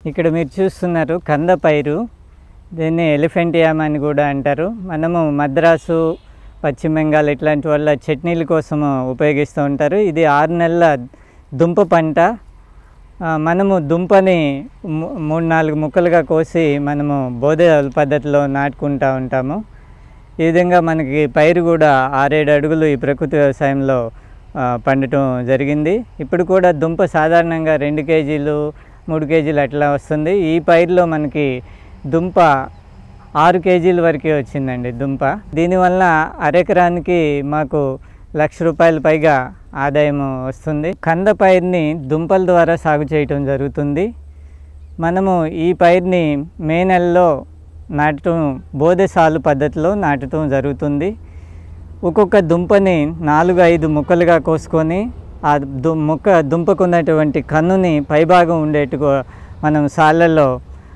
ఇక్కడ మీరు చూస్తున్నారు కంద పైరు. దీన్ని ఎలిఫెంట్ యామ్ అని కూడా అంటారు. మనము మద్రాసు, పశ్చిమ బెంగాల్ ఇట్లాంటి వాళ్ళ చట్నీల కోసము ఉపయోగిస్తూ ఉంటారు. ఇది 6 నెలల దుంప పంట. మనము దుంపని 3-4 ముక్కలుగా కోసి మనము బోధ పద్ధతిలో నాటుకుంటూ ఉంటాము. ఈ విధంగా మనకి పైరు కూడా 6-7 అడుగులు ఈ ప్రకృతి వ్యవసాయంలో పండటం జరిగింది. ఇప్పుడు కూడా దుంప సాధారణంగా 2 కేజీలు 3 కేజీలు అట్లా వస్తుంది. ఈ పైరులో మనకి దుంప 6 కేజీల వరకే వచ్చిందండి దుంప. దీనివల్ల అరెకరానికి మాకు ₹1,00,000 పైగా ఆదాయం వస్తుంది. కంద పైరుని దుంపల ద్వారా సాగు చేయటం జరుగుతుంది. మనము ఈ పైరుని మే నెలలో నాటడం బోధసాలు పద్ధతిలో నాటడం జరుగుతుంది. ఒక్కొక్క దుంపని 4-5 ముక్కలుగా కోసుకొని ఆ దుంపకున్నటువంటి కన్నుని పైభాగం ఉండేట్టుగా మనం సాళ్ళల్లో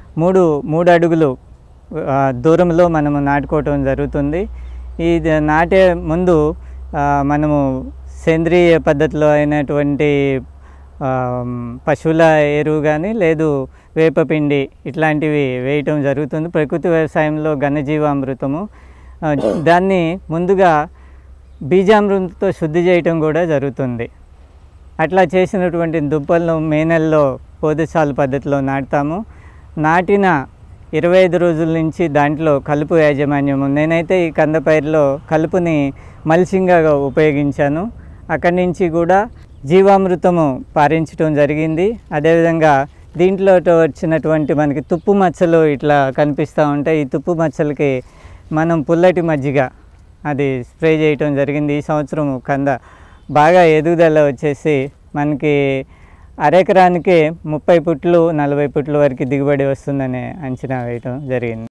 3 అడుగులు దూరంలో మనము నాటుకోవటం జరుగుతుంది. ఇది నాటే ముందు మనము సేంద్రియ పద్ధతిలో అయినటువంటి పశువుల ఎరువు కానీ లేదు వేపపిండి ఇట్లాంటివి వేయటం జరుగుతుంది. ప్రకృతి వ్యవసాయంలో ఘనజీవామృతము దాన్ని ముందుగా బీజామృతంతో శుద్ధి చేయటం కూడా జరుగుతుంది. అట్లా చేసినటువంటి దుంపలను మే నెలలో బోధసాలు పద్ధతిలో నాటుతాము. నాటిన 25 రోజుల నుంచి దాంట్లో కలుపు యాజమాన్యము. నేనైతే ఈ కంద పైరులో కలుపుని మల్చింగ్గా ఉపయోగించాను. అక్కడి నుంచి కూడా జీవామృతము పారించడం జరిగింది. అదేవిధంగా దీంట్లో వచ్చినటువంటి మనకి తుప్పు మచ్చలు ఇట్లా కనిపిస్తూ ఉంటాయి. ఈ తుప్పు మచ్చలకి మనం పుల్లటి మజ్జిగ అది స్ప్రే చేయటం జరిగింది. ఈ సంవత్సరం కంద బాగా ఎదుగుదల వచ్చేసి మనకి అరెకరానికి 30 పుట్లు 40 పుట్ల వరకు దిగుబడి వస్తుందని అంచనా వేయటం జరిగింది.